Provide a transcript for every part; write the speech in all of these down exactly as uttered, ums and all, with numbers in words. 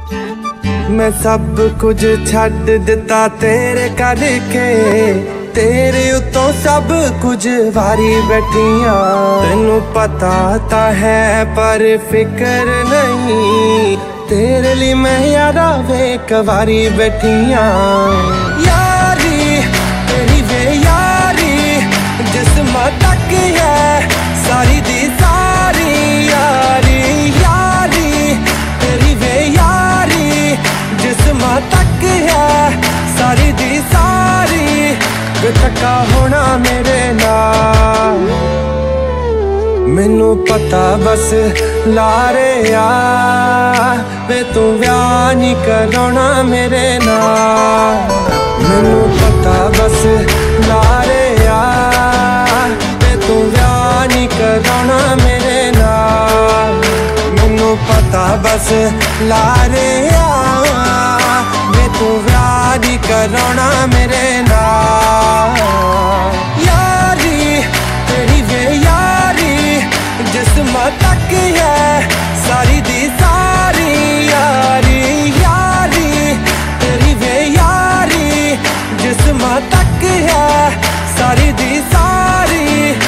मैं सब कुछ छड्ड दिता तेरे करके, तेरे उतों सब कुछ वारी बैठिया। तेनू पता ता है पर फिक्र नहीं, तेरे लिए मैं यारा वे कवारी बैठिया। यारी तेरी वे यारी जिस्म तक है सारी दी सारी यारी। यारी तेरी वे यारी जिस्म तक है सारी दी सारी। वे थका होना मेरे नाल, मैनू पता बस लारे आ। वे तू व्याह नहीं कराना मेरे नाल, मैनू पता बस लारे आ। वे तू व्याह नहीं कराना मेरे नाल, मैनू पता बस लारे आ। वे तू व्याह नहीं कराना मेरे नाल। यारी तेरी वे यारी जिस्म तक है सारी दी सारी यारी। यारी तेरी वे यारी जिस्म तक है सारी दी सारी।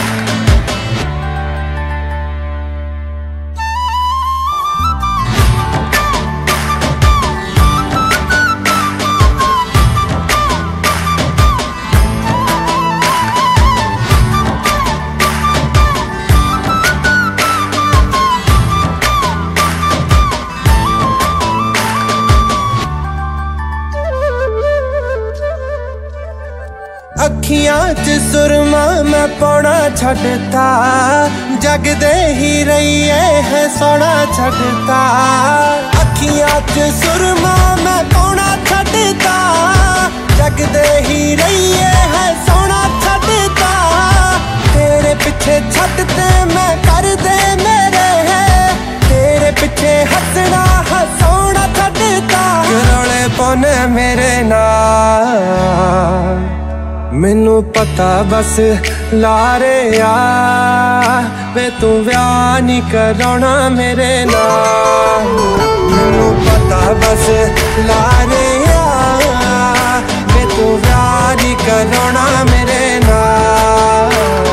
अखियां च सुरमा मैं पौना छड़ता, जगदे ही रहिए है सोना छड़ता। अखियां च सुरमा मैं पौना छड़ता, जगदे ही रहिए है सोना छड़ता। तेरे पीछे छड़ते मैं कर दे मेरे है, तेरे पीछे हंसना हंसोना छड़ता। रोले पौने मेरे नाल, मैनू पता बस लारे आ। वे तू व्याह नहीं कराना मेरे नाल, मैनू पता बस लारे आ। वे तू व्याह नहीं कराना मेरे नाल।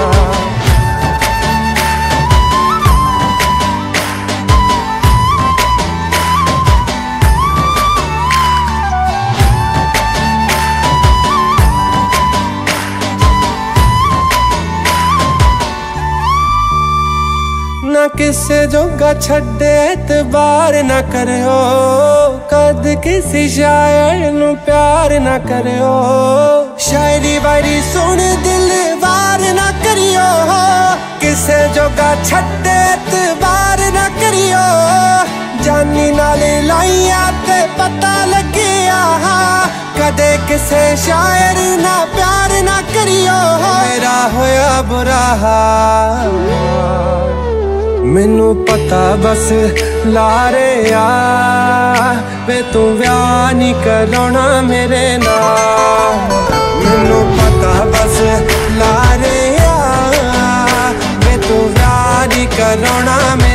ना किसे जोगा छड्डे एतबार ना करो, कद किसी शायर नू प्यार ना करो। शायरी वायरी सुन दिल वार ना करियो, किसे जोगा छड्डे एतबार ना करियो। जानी नाले लाइया ते पता लगिया, कदे किसे शायर ना प्यार ना करियो। मेरा होया बुरा हाल, मैनू पता बस लारे आ। वे तू व्याह नहीं कराना मेरे नाल, मैनू पता बस लारे आ। वे तू व्याह नहीं कराना।